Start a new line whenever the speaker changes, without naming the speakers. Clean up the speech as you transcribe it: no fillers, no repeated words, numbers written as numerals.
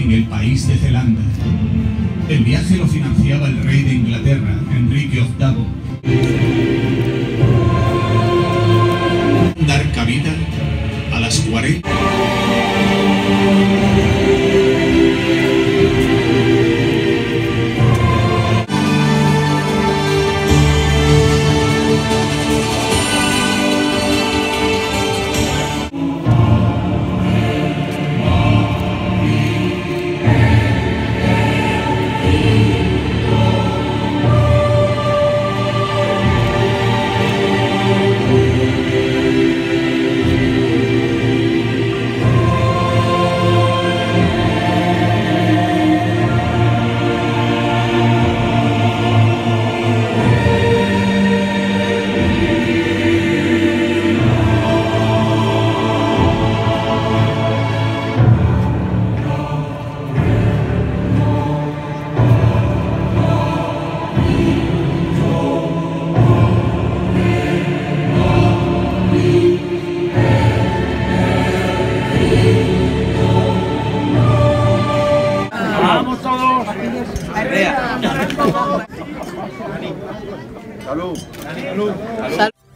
en el país de Zelanda. El viaje lo financiaba el rey de Inglaterra, Enrique VIII. Dar cabida a las 40.
¡Vamos todos!
Salud.
¡Salud! ¡Salud!